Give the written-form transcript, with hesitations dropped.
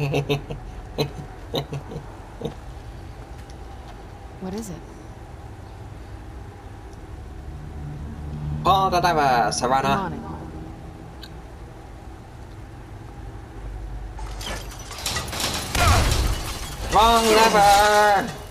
What is it? Hold the timer, I'm Savannah. on it. Wrong lever.